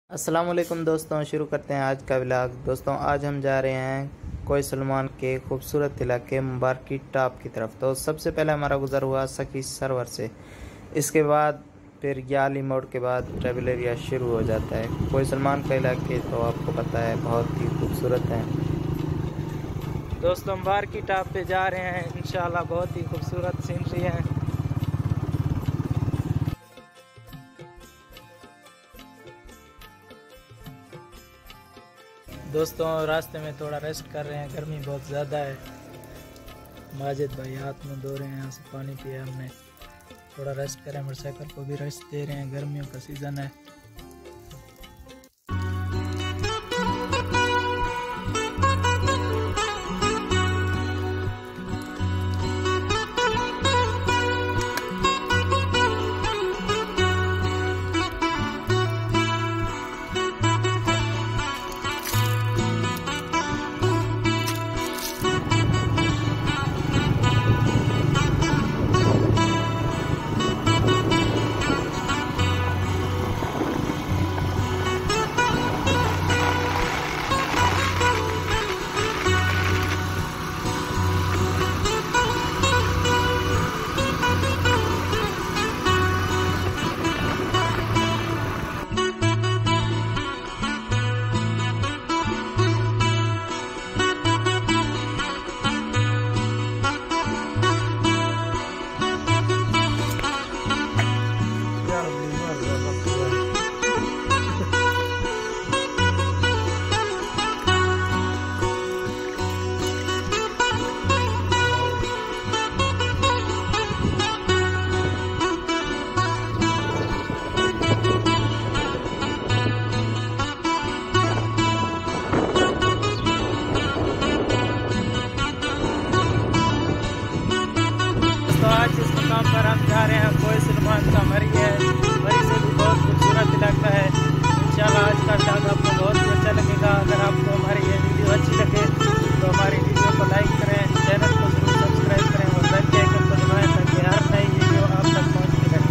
अस्सलाम वालेकुम दोस्तों, शुरू करते हैं आज का व्लॉग। दोस्तों आज हम जा रहे हैं कोई सलमान के खूबसूरत इलाके मुबारकी टॉप की तरफ। तो सबसे पहले हमारा गुजर हुआ सखी सरवर से, इसके बाद फिर याली मोड़ के बाद ट्रैवल एरिया शुरू हो जाता है। कोई सलमान का इलाके तो आपको पता है बहुत ही खूबसूरत है। दोस्तों मुबारकी टॉप पे जा रहे हैं, इंशाल्लाह बहुत ही खूबसूरत सीनरी है। दोस्तों रास्ते में थोड़ा रेस्ट कर रहे हैं, गर्मी बहुत ज़्यादा है। माजिद भाई हाथ में धो रहे हैं, यहाँ से पानी पिया हमने, थोड़ा रेस्ट करें। मोटरसाइकिल को भी रेस्ट दे रहे हैं, गर्मियों का सीज़न है। तो आज इस मुकाम पर हम जा रहे हैं कोई सलमान का मरी है। मरी से भी बहुत खूबसूरत इलाका है। इंशाल्लाह आज का व्लॉग आपको बहुत ही अच्छा लगेगा। अगर आपको हमारी ये वीडियो अच्छी लगे तो हमारी वीडियो को लाइक करें, चैनल को जरूर सब्सक्राइब करें और बेल के आइकन को दबाएं ताकि हर नई वीडियो आप तक पहुँचती रहे।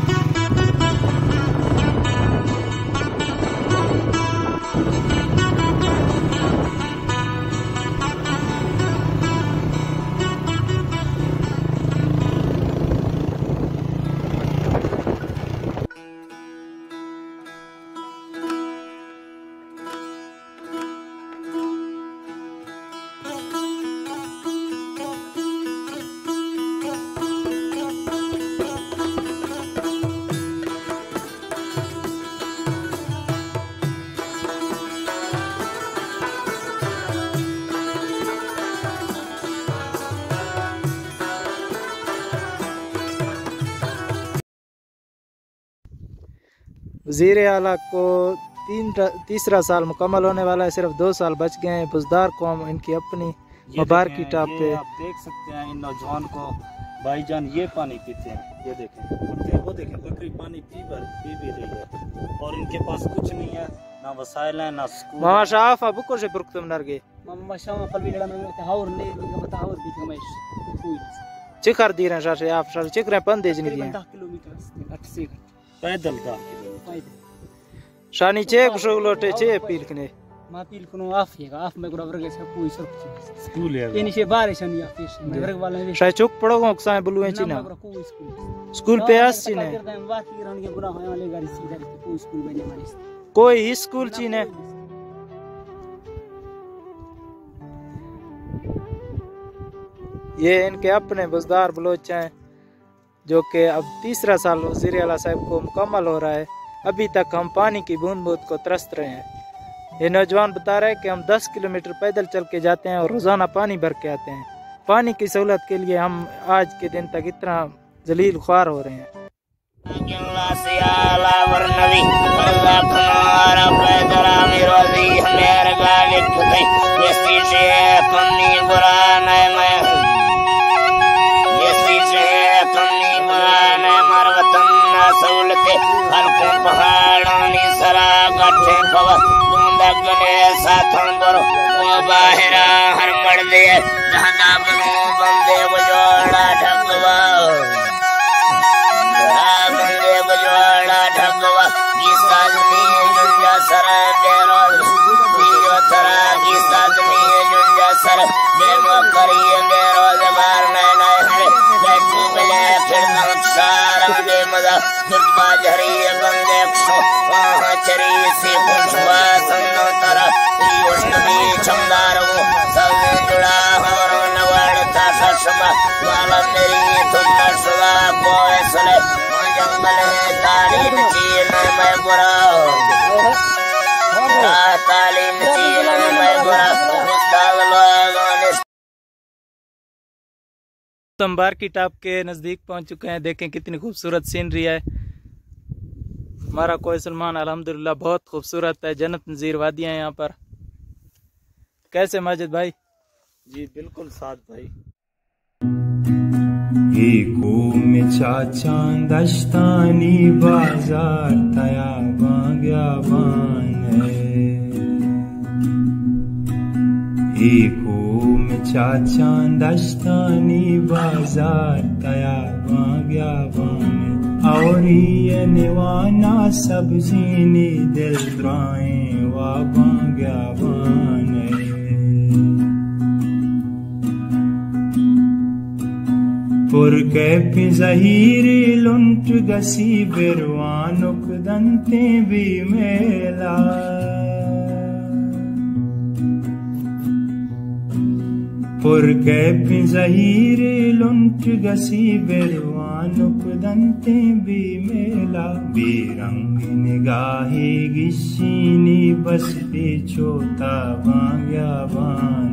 वज़ीर आला को तीसरा साल मुकम्मल होने वाला है, सिर्फ 2 साल बच गए हैं। बुज़दार कौम इनकी अपनी मुबारकी टॉप पे। आप देख सकते हैं इन नौजवान को, भाईजान ये पानी पीते हैं, ये देखें, वो देखें बकरी पानी पी भी रही है और इनके पास कुछ नहीं है, ना वसाइल है ना स्कूल। मामा शाफ अबू को से बुरकतम नरगे मामा शाम फल भी लड़ा में हाउर ने बता हाउर भी कमाई कोई चिखर दी रहे शाशे आप शाल चिखरे पंदे जनी दिए 10 किलोमीटर 8 से पैदल का शानी चे गुलोटे चे पील कने मा पील कोनो आफिएगा आफ में गुड़ा वर्ग से कोई सब स्कूल है ये नीचे बारिश नहीं आफिस वर्ग वाले में शाय चुक पड़ो को साए बुलुए चिना कोई स्कूल पे आस चिने बाकी रहन के गुड़ा होने वाले गाड़ी सीधा कोई स्कूल में नहीं मारिस कोई ही स्कूल चिने। ये इनके अपने बुज़दार बलोच हैं जो कि अब तीसरा साल वज़ीर आला साहब को मुकम्मल हो रहा है। अभी तक हम पानी की बूंद बूंद को तरस रहे हैं। ये नौजवान बता रहे हैं कि हम 10 किलोमीटर पैदल चल के जाते हैं और रोज़ाना पानी भर के आते हैं। पानी की सहूलत के लिए हम आज के दिन तक इतना जलील ख्वार हो रहे हैं। बाहरा हर मर्दे दादा बनो बंदे बजवाड़ा ढकवा बंदे बजवाड़ा ढकवा ये साल में सरा कर देनो करिए दे रोजगार नए नए हरे बैठू मिले फिर नमस्कार दे मजा दुर्बा झरिए बंदे क्षो वहाँ चरी से पुष्पा सन्नो तरा योष्टमी चमदार वो सब जुड़ा हमारो नवाड़ था सशमा वाला मेरी तुम सुधा कोई सुने जंगल है तालीम चीन में बुरा तालीम चीन में बुरा हम बारकी टाप के नज़दीक पहुंच चुके हैं। देखें कितनी खूबसूरत सीनरी है। हमारा कोई सलमान अल्हम्दुलिल्लाह बहुत खूबसूरत है। जन्नत नज़ीर वादियाँ हैं यहाँ पर। कैसे माजिद भाई? जी बिल्कुल साथ भाई। में चाचा दस्तानी बाजार तया बांग्या बान में चाचा दस्तानी बाजार तया बांग्या बान और ये निवाना सब्जीनी दिल द्राए वा बांग्या बान पुरके ज़हीरी लुंट गसी बिरवानुक दंते भी मेला पुरके ज़हीरी लुंट गसी बिरवानुक दंते भी मेला बेरंग निगाहे गिशीनी बस पे छोटा बांग्या बान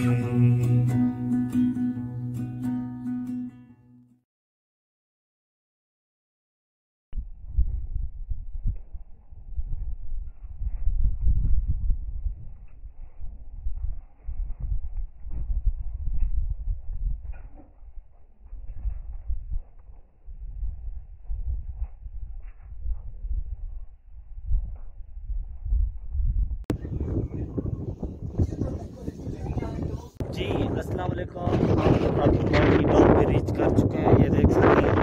जी अस्सलाम वालेकुम। अब बारकी टाप पे रीच कर चुके हैं। ये देख सकते हैं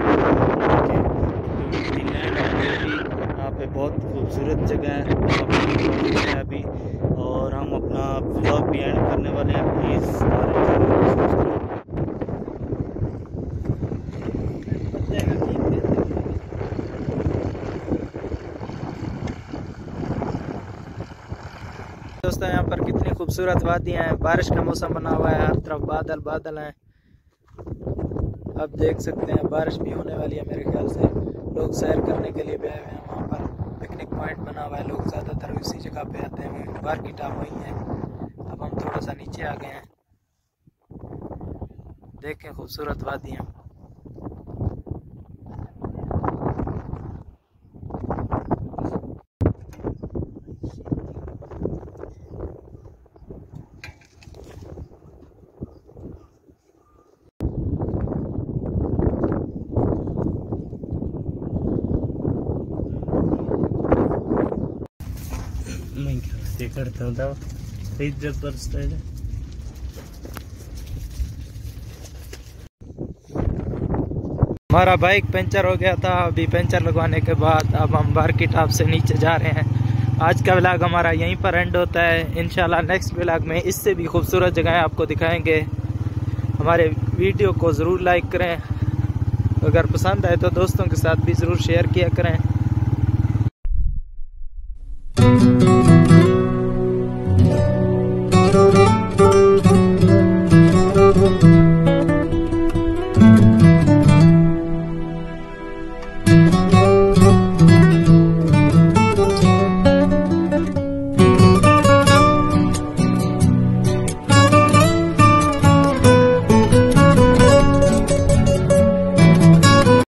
लैंड है यहाँ पे बहुत खूबसूरत जगह है अभी और हम अपना व्लॉग भी एंड करने वाले हैं। प्लीज़ दोस्तों यहाँ पर कितनी खूबसूरत वादियाँ हैं। बारिश का मौसम बना हुआ है। हर तरफ बादल बादल हैं। आप देख सकते हैं बारिश भी होने वाली है मेरे ख्याल से। लोग सैर करने के लिए भी आए हुए हैं। वहाँ पर पिकनिक पॉइंट बना हुआ है। लोग ज़्यादातर इसी जगह पे आते हैं। बारकी टाप वही है। अब हम थोड़ा सा नीचे आ गए हैं। देखें खूबसूरत वादियाँ। करता हूँ जबरदस्त है। हमारा बाइक पंचर हो गया था। अभी पंचर लगवाने के बाद अब हम बारकी टाप से नीचे जा रहे हैं। आज का व्लॉग हमारा यहीं पर एंड होता है। इंशाल्लाह नेक्स्ट व्लॉग में इससे भी खूबसूरत जगहें आपको दिखाएंगे। हमारे वीडियो को ज़रूर लाइक करें। अगर पसंद आए तो दोस्तों के साथ भी ज़रूर शेयर किया करें।